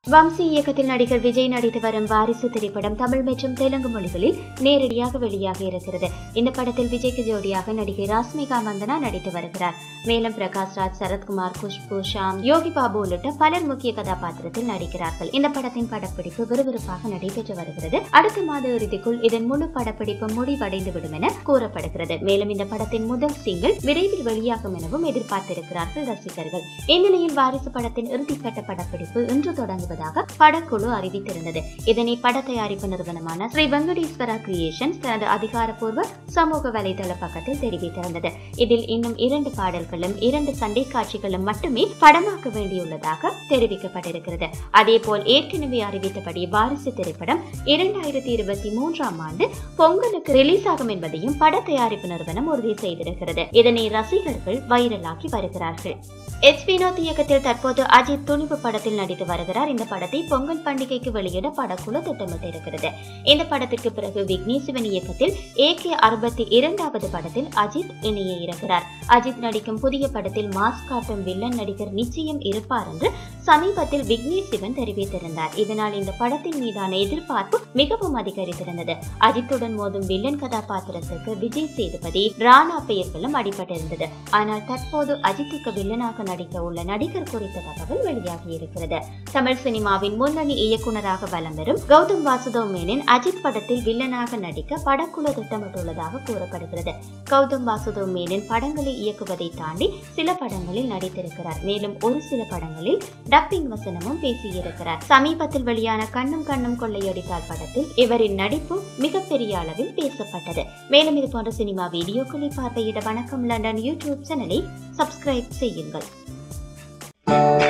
வம்சி இயக்கத்தில் நடிகர் விஜய் நடித்து வரும் வாரிசு திரைப்படம் தமிழ் மற்றும் தெலுங்கு மொழிகளில் நேரடியாக வெளியாகி இருக்கிறது. இந்த படத்தில் விஜய்க்கு ஜோடியாக நடிகை ராஷ்மிகா மந்தனா நடித்து வருகிறார். மேலும் பிரகாஷ் ராஜ், சரத்குமார், குஷ்பு, ஷாம், யோகி பாபு உள்ளிட்ட பலர் முக்கிய கதாபாத்திரத்தில் நடிக்கிறார்கள். இந்த படத்தின் படப்பிடிப்பு விறுவிறுப்பாக நடைபெற்று வருகிறது. அடுத்த மாத இறுதிக்குள் இதன் முழு படப்பிடிப்பு முடிவடைந்துவிடும் என கூறப்படுகிறது. மேலும் இந்த படத்தின் முதல் சிங்கிள் விரைவில் வெளியாகும் எனவும் எதிர்பார்த்திருக்கிறார்கள் ரசிகர்கள். இந்நிலையில் வாரிசு படத்தின் இறுதிக்கட்ட படப்பிடிப்பு இன்று தொடங்குவது படக்குழு அறிவித்திருந்தது. இதனை பட தயாரிப்பு நிறுவனமான ஸ்ரீ வெங்கடேஸ்வரா கிரியேஷன்ஸ் தனது அதிகாரப்பூர்வ சமூக வலைதள பக்கத்தில் தெரிவித்திருந்தது. இதில் இன்னும் 2 பாடல்களும் 2 சண்டை காட்சிகளும் மட்டுமே படமாக்க வேண்டியுள்ளதாக தெரிவிக்கப்பட்டிருக்கிறது. அதேபோல் ஏற்கனவே அறிவித்தபடி வாரிசு திரைப்படம் 2023ஆம் ஆண்டு பொங்கலுக்கு ரிலீஸ் ஆகும் என்பதையும் பட தயாரிப்பு நிறுவனம் உறுதி செய்திருக்கிறது. இதனை ரசிகர்கள் வைரலாக்கி வருகிறார்கள். வினோத் இயக்கத்தில் தற்போது அஜித் துணிவு படத்தில் நடித்து வருகிறார். இந்த படத்தை பொங்கல் பண்டிகைக்கு வெளியிட படக்குழு திட்டமிட்டிருக்கிறது. இந்த படத்திற்கு பிறகு விக்னேஷ் சிவன் இயக்கத்தில் AK62வது படத்தில் அஜித் இணைய இருக்கிறார். அஜித் நடிக்கும் புதிய படத்தில் மாஸ் காட்டும் வில்லன் நடிகர் நிச்சயம் இருப்பார் என்று சமீபத்தில் விக்னேஷ் சிவன் தெரிவித்திருந்தார். இதனால் இந்த படத்தின் மீதான எதிர்பார்ப்பு மிகவும் அதிகரித்திருந்தது. அஜித்துடன் மோதும் வில்லன் கதாபாத்திரத்திற்கு விஜய் சேதுபதி, ராணா பெயர்களும் அடிபட்டிருந்தது. ஆனால் தற்போது அஜித்துக்கு வில்லனாக நடிக்க உள்ள நடிகர் குறித்த தகவல் வெளியாகி இருக்கிறது. தமிழ் சினிமாவின் முன்னணி இயக்குநராக வலம் வரும் கௌதம் வாசுதேவ் மேனன் அஜித் படத்தில் வில்லனாக நடிக்க படக்குழு திட்டமிட்டுள்ளதாக கூறப்படுகிறது. கௌதம் வாசுதேவ் மேனன் படங்களை இயக்குவதை தாண்டி சில படங்களில் நடித்திருக்கிறார். மேலும் ஒரு சில படங்களில் டப்பிங் வசனமும் பேசியிருக்கிறார். சமீபத்தில் வெளியான கண்ணும் கண்ணும் கொள்ளையடித்தால் படத்தில் இவரின் நடிப்பு மிகப்பெரிய அளவில் பேசப்பட்டது. மேலும் இது போன்ற சினிமா வீடியோக்களை பார்வையிட வணக்கம் லண்டன் யூடியூப் சேனலை சப்ஸ்கிரைப் செய்யுங்கள்.